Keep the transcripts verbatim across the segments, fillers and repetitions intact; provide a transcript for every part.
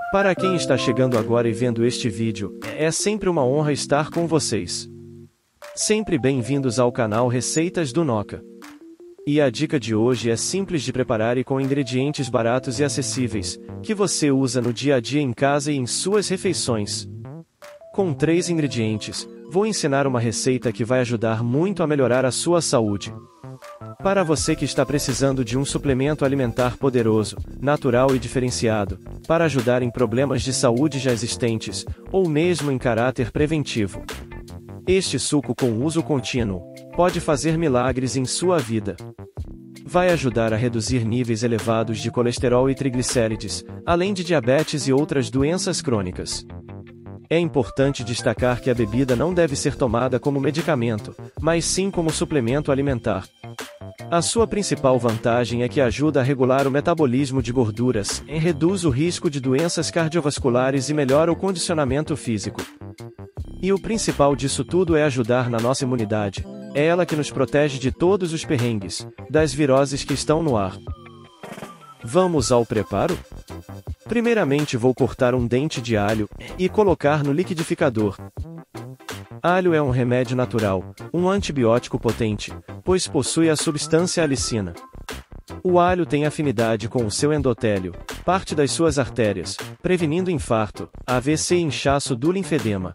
Para quem está chegando agora e vendo este vídeo, é sempre uma honra estar com vocês. Sempre bem-vindos ao canal Receitas do Noca. E a dica de hoje é simples de preparar e com ingredientes baratos e acessíveis, que você usa no dia a dia em casa e em suas refeições. Com três ingredientes, vou ensinar uma receita que vai ajudar muito a melhorar a sua saúde. Para você que está precisando de um suplemento alimentar poderoso, natural e diferenciado, para ajudar em problemas de saúde já existentes, ou mesmo em caráter preventivo. Este suco com uso contínuo pode fazer milagres em sua vida. Vai ajudar a reduzir níveis elevados de colesterol e triglicérides, além de diabetes e outras doenças crônicas. É importante destacar que a bebida não deve ser tomada como medicamento, mas sim como suplemento alimentar. A sua principal vantagem é que ajuda a regular o metabolismo de gorduras, reduz o risco de doenças cardiovasculares e melhora o condicionamento físico. E o principal disso tudo é ajudar na nossa imunidade. É ela que nos protege de todos os perrengues, das viroses que estão no ar. Vamos ao preparo? Primeiramente vou cortar um dente de alho e colocar no liquidificador. Alho é um remédio natural, um antibiótico potente, pois possui a substância alicina. O alho tem afinidade com o seu endotélio, parte das suas artérias, prevenindo infarto, A V C e inchaço do linfedema.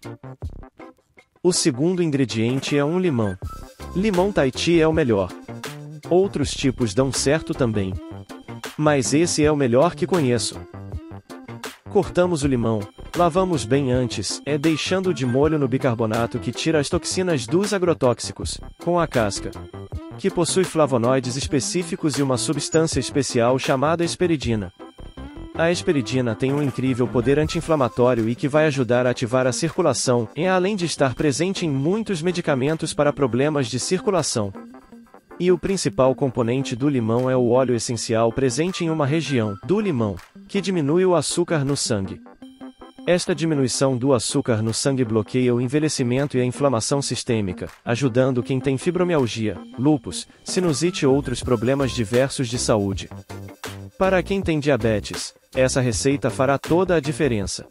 O segundo ingrediente é um limão. Limão Tahiti é o melhor. Outros tipos dão certo também, mas esse é o melhor que conheço. Cortamos o limão, lavamos bem antes, é deixando de molho no bicarbonato que tira as toxinas dos agrotóxicos, com a casca, que possui flavonoides específicos e uma substância especial chamada hesperidina. A hesperidina tem um incrível poder anti-inflamatório e que vai ajudar a ativar a circulação, e além de estar presente em muitos medicamentos para problemas de circulação. E o principal componente do limão é o óleo essencial presente em uma região do limão, que diminui o açúcar no sangue. Esta diminuição do açúcar no sangue bloqueia o envelhecimento e a inflamação sistêmica, ajudando quem tem fibromialgia, lúpus, sinusite e outros problemas diversos de saúde. Para quem tem diabetes, essa receita fará toda a diferença.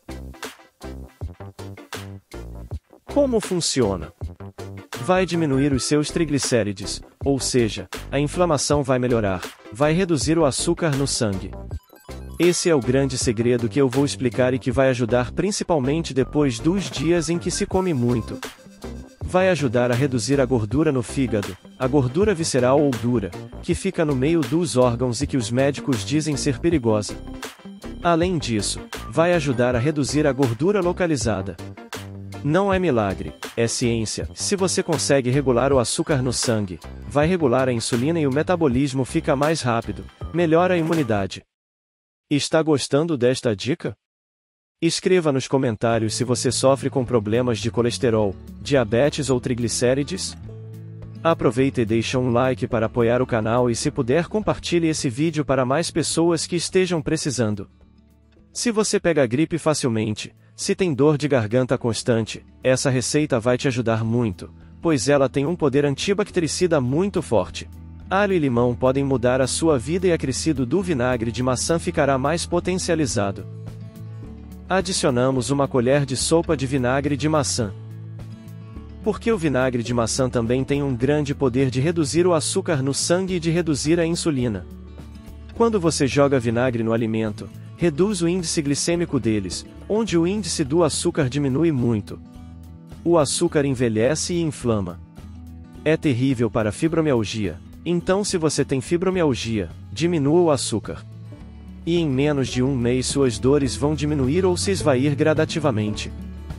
Como funciona? Vai diminuir os seus triglicérides, ou seja, a inflamação vai melhorar, vai reduzir o açúcar no sangue. Esse é o grande segredo que eu vou explicar e que vai ajudar principalmente depois dos dias em que se come muito. Vai ajudar a reduzir a gordura no fígado, a gordura visceral ou dura, que fica no meio dos órgãos e que os médicos dizem ser perigosa. Além disso, vai ajudar a reduzir a gordura localizada. Não é milagre, é ciência. Se você consegue regular o açúcar no sangue, vai regular a insulina e o metabolismo fica mais rápido, melhora a imunidade. Está gostando desta dica? Escreva nos comentários se você sofre com problemas de colesterol, diabetes ou triglicérides. Aproveita e deixa um like para apoiar o canal e se puder compartilhe esse vídeo para mais pessoas que estejam precisando. Se você pega gripe facilmente, se tem dor de garganta constante, essa receita vai te ajudar muito, pois ela tem um poder antibactericida muito forte. Alho e limão podem mudar a sua vida e acrescido do vinagre de maçã ficará mais potencializado. Adicionamos uma colher de sopa de vinagre de maçã. Porque o vinagre de maçã também tem um grande poder de reduzir o açúcar no sangue e de reduzir a insulina. Quando você joga vinagre no alimento, reduz o índice glicêmico deles, onde o índice do açúcar diminui muito. O açúcar envelhece e inflama. É terrível para a fibromialgia, então se você tem fibromialgia, diminua o açúcar. E em menos de um mês suas dores vão diminuir ou se esvair gradativamente.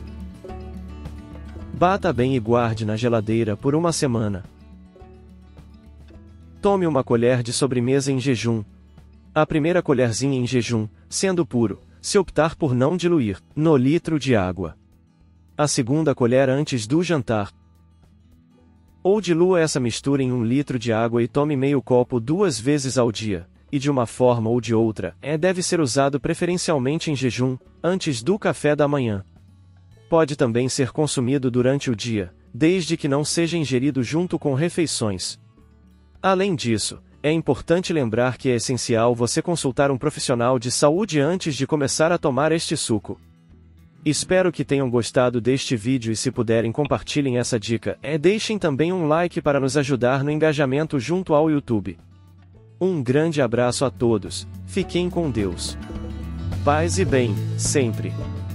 Bata bem e guarde na geladeira por uma semana. Tome uma colher de sobremesa em jejum. A primeira colherzinha em jejum, sendo puro, se optar por não diluir, no litro de água. A segunda colher antes do jantar. Ou dilua essa mistura em um litro de água e tome meio copo duas vezes ao dia, e de uma forma ou de outra, é deve ser usado preferencialmente em jejum, antes do café da manhã. Pode também ser consumido durante o dia, desde que não seja ingerido junto com refeições. Além disso, É importante lembrar que é essencial você consultar um profissional de saúde antes de começar a tomar este suco. Espero que tenham gostado deste vídeo e se puderem compartilhem essa dica, e deixem também um like para nos ajudar no engajamento junto ao YouTube. Um grande abraço a todos, fiquem com Deus. Paz e bem, sempre.